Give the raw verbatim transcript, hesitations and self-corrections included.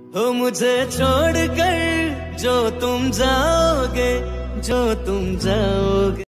हो मुझे छोड़ कर जो तुम जाओगे, जो तुम जाओगे।